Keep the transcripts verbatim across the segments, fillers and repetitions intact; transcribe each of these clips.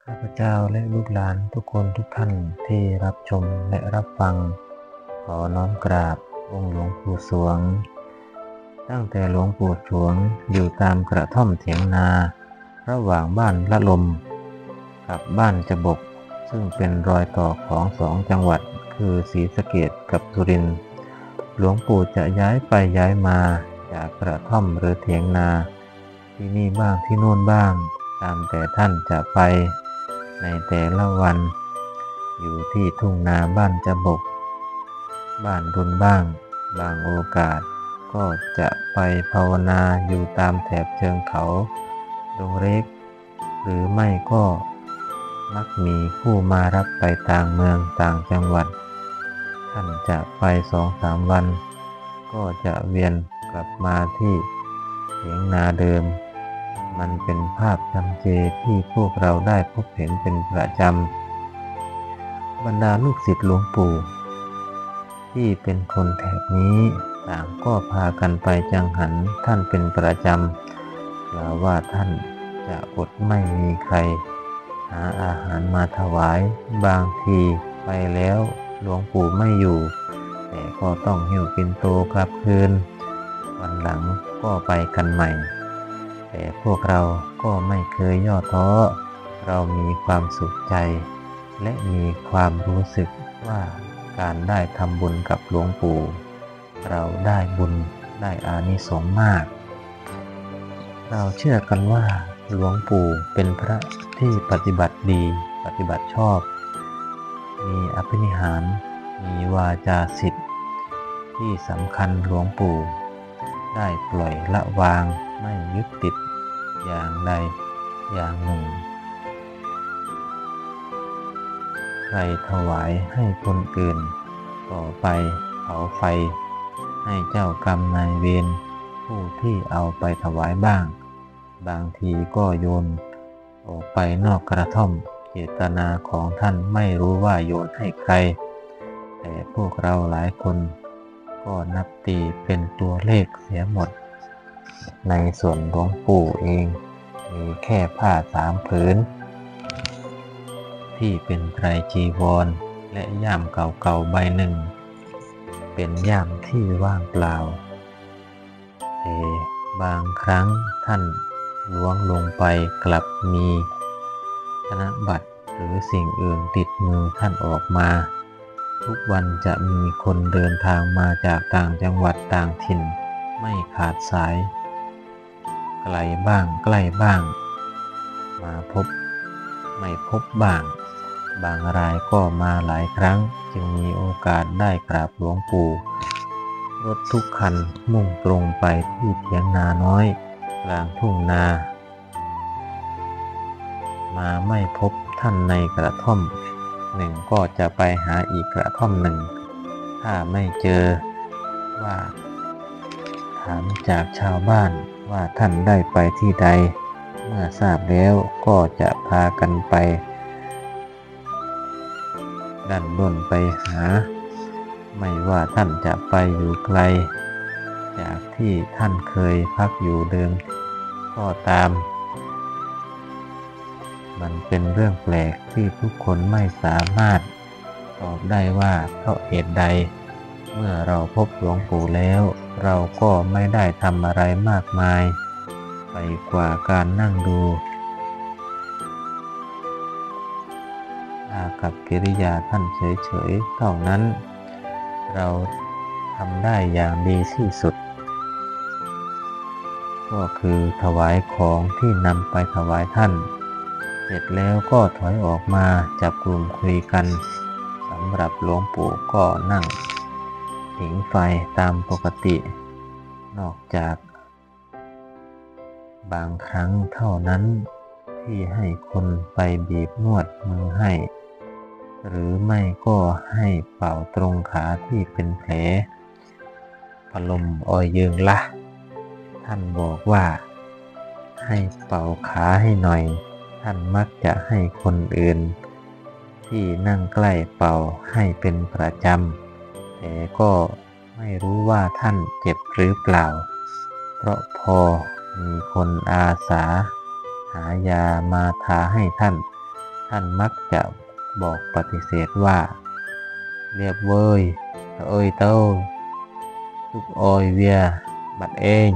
ข้าพเจ้าและลูกหลานทุกคนทุกท่านที่รับชมและรับฟังขอน้อมกราบองค์หลวงปู่สวงตั้งแต่หลวงปู่สวงอยู่ตามกระท่อมเถียงนาระหว่างบ้านละลมกับบ้านจบกซึ่งเป็นรอยต่อของสองจังหวัดคือศรีสะเกษกับสุรินทร์หลวงปู่จะย้ายไปย้ายมาจากกระท่อมหรือเถียงนาที่นี่บ้างที่โน่นบ้างตามแต่ท่านจะไปในแต่ละวันอยู่ที่ทุ่งนาบ้านจบกบ้านรุนบ้างบางโอกาสก็จะไปภาวนาอยู่ตามแถบเชิงเขาดงเล็กหรือไม่ก็มักมีผู้มารับไปต่างเมืองต่างจังหวัดท่านจะไปสองสามวันก็จะเวียนกลับมาที่เถียงนาเดิมมันเป็นภาพจำเจที่พวกเราได้พบเห็นเป็นประจำบรรดาลูกศิษย์หลวงปู่ที่เป็นคนแถบนี้ต่างก็พากันไปจังหันท่านเป็นประจำกล่าวว่าท่านจะอดไม่มีใครหาอาหารมาถวายบางทีไปแล้วหลวงปู่ไม่อยู่แต่ก็ต้องหิ้วปิ่นโตกลับคืนวันหลังก็ไปกันใหม่แต่พวกเราก็ไม่เคยย่อท้อเรามีความสุขใจและมีความรู้สึกว่าการได้ทำบุญกับหลวงปู่เราได้บุญได้อานิสงส์มากเราเชื่อกันว่าหลวงปู่เป็นพระที่ปฏิบัติดีปฏิบัติชอบมีอภินิหารมีวาจาศิษย์ที่สำคัญหลวงปู่ได้ปล่อยละวางไม่ยึดติดอย่างใดอย่างหนึ่งใครถวายให้คนอื่นต่อไปเผาไฟให้เจ้ากรรมนายเวรผู้ที่เอาไปถวายบ้างบางทีก็โยนออกไปนอกกระท่อมเจตนาของท่านไม่รู้ว่าโยนให้ใครแต่พวกเราหลายคนก็นับตีเป็นตัวเลขเสียหมดในส่วนหลวงปู่เองมีแค่ผ้าสามผืนที่เป็นไตรจีวรและย่ามเก่าๆใบหนึ่งเป็นย่ามที่ว่างเปล่าแต่บางครั้งท่านล้วงลงไปกลับมีธนบัตรหรือสิ่งอื่นติดมือท่านออกมาทุกวันจะมีคนเดินทางมาจากต่างจังหวัดต่างถิ่นไม่ขาดสายไกลบ้างใกล้บ้างมาพบไม่พบบ้างบางรายก็มาหลายครั้งจึงมีโอกาสได้กราบหลวงปู่รถทุกคันมุ่งตรงไปที่เถียงนาน้อยกลางทุ่งนามาไม่พบท่านในกระท่อมหนึ่งก็จะไปหาอีกกระท่อมหนึ่งถ้าไม่เจอว่าถามจากชาวบ้านว่าท่านได้ไปที่ใดเมื่อทราบแล้วก็จะพากันไปดันด้นไปหาไม่ว่าท่านจะไปอยู่ไกลจากที่ท่านเคยพักอยู่เดิมก็ตามมันเป็นเรื่องแปลกที่ทุกคนไม่สามารถตอบได้ว่าเพราะเหตุใดเมื่อเราพบหลวงปู่แล้วเราก็ไม่ได้ทำอะไรมากมายไปกว่าการนั่งดูอากับกิริยาท่านเฉยๆเท่านั้นเราทำได้อย่างดีที่สุดก็คือถวายของที่นำไปถวายท่านเสร็จแล้วก็ถอยออกมาจับกลุ่มคุยกันสำหรับหลวงปู่ก็นั่งผิงไฟตามปกตินอกจากบางครั้งเท่านั้นที่ให้คนไปบีบนวดมือให้หรือไม่ก็ให้เป่าตรงขาที่เป็นแผลพลมออยเยิงละท่านบอกว่าให้เป่าขาให้หน่อยท่านมักจะให้คนอื่นที่นั่งใกล้เป่าให้เป็นประจำแต่ก็ไม่รู้ว่าท่านเจ็บหรือเปล่าเพราะพอมีคนอาสาหายามาทาให้ท่านท่านมักจะบอกปฏิเสธว่าเรียบเว้ยเอ้ยเต้าทุกออยเวียบัดเอง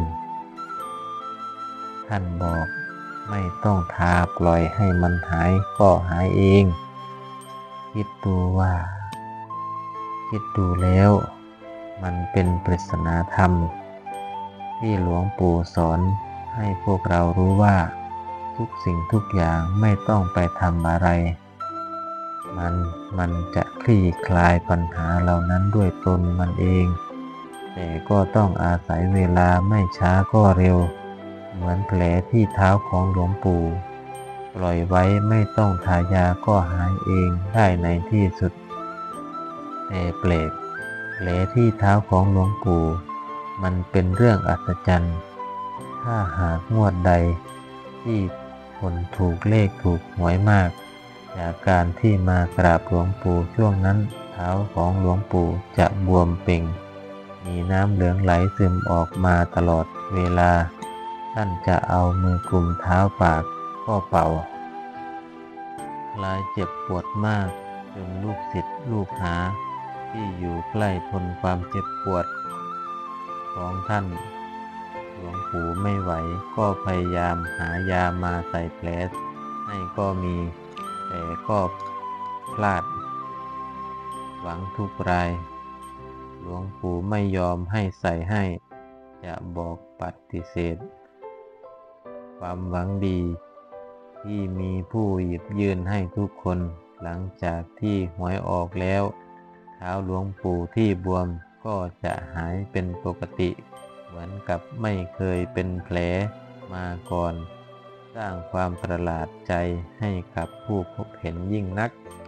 ท่านบอกไม่ต้องทาปล่อยให้มันหายก็หายเองคิดดูว่าคิดดูแล้วมันเป็นปริศนาธรรมที่หลวงปู่สอนให้พวกเรารู้ว่าทุกสิ่งทุกอย่างไม่ต้องไปทำอะไรมันมันจะคลี่คลายปัญหาเหล่านั้นด้วยตนมันเองแต่ก็ต้องอาศัยเวลาไม่ช้าก็เร็วเหมือนแผลที่เท้าของหลวงปู่ปล่อยไว้ไม่ต้องทายาก็หายเองได้ในที่สุดแต่แปลกแผลที่เท้าของหลวงปู่มันเป็นเรื่องอัศจรรย์ถ้าหากงวดใดที่คนถูกเลขถูกหวยมากจากการที่มากราบหลวงปู่ช่วงนั้นเท้าของหลวงปู่จะบวมเป่งมีน้ำเหลืองไหลซึมออกมาตลอดเวลาท่านจะเอามือกลุ่มเท้าปากก็เป่าคลายเจ็บปวดมากจนลูกศิษย์ลูกหาที่อยู่ใกล้ทนความเจ็บปวดของท่านหลวงปู่ไม่ไหวก็พยายามหายามาใส่แผลให้ก็มีแต่ก็พลาดหวังทุกรายหลวงปู่ไม่ยอมให้ใส่ให้จะบอกปฏิเสธความหวังดีที่มีผู้หยิบยื่นให้ทุกคนหลังจากที่หวยออกแล้วเท้าหลวงปู่ที่บวมก็จะหายเป็นปกติเหมือนกับไม่เคยเป็นแผลมาก่อนสร้างความประหลาดใจให้กับผู้พบเห็นยิ่งนัก